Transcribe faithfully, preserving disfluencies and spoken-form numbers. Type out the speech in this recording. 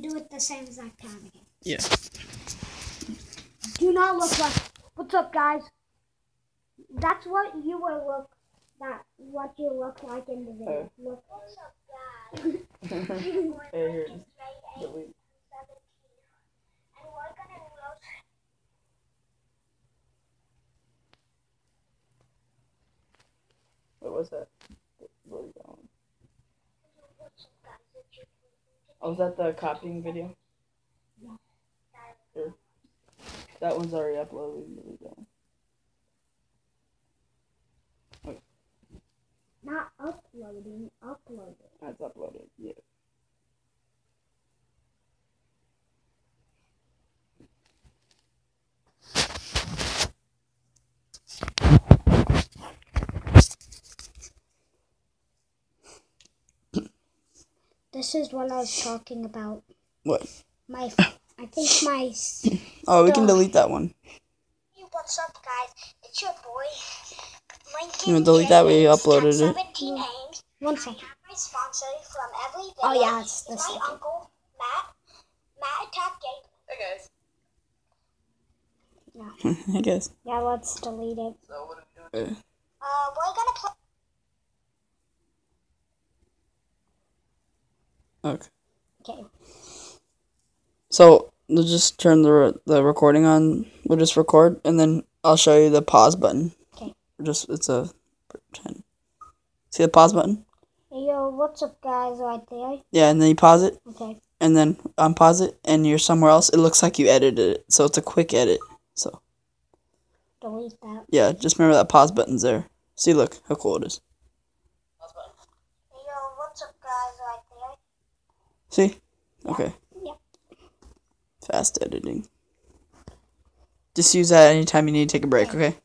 do it the same exact time again. Yeah. Do not look like. What's up, guys? That's what you will look. That what you look like in the video. Oh. Look. What's up, guys? Hey, here, just delete. And we're gonna look. What was that? What was that one? Oh, was that the copying video? Yeah. Here. That one's already uploaded. Delete that one. Wait. Not uploading. Uploaded. That's uploaded. Yeah. This is what I was talking about. What? My, I think my. Oh, we can delete that one. Hey, what's up, guys? It's your boy. You want to delete that? We uploaded it. One second. My sponsor from every video. Oh yeah, it's the my second. uncle Matt. Matt Attack Game. Hey guys. Yeah. I guess. Yeah, let's delete it. So what are we doing? Uh, we're gonna play. Okay. Okay. So we'll just turn the re- the recording on. We'll just record, and then I'll show you the pause button. Okay. Just it's a pretend. See the pause button? Hey, yo, what's up, guys? Right there. Yeah, and then you pause it, Okay. and then unpause it, and you're somewhere else. It looks like you edited it, so it's a quick edit. So Delete that. yeah, just remember that pause button's there. See, look how cool it is. Hey, yo, what's up, guys? Right there. See? Okay. Yep. Fast editing. Just use that anytime you need to take a break, okay?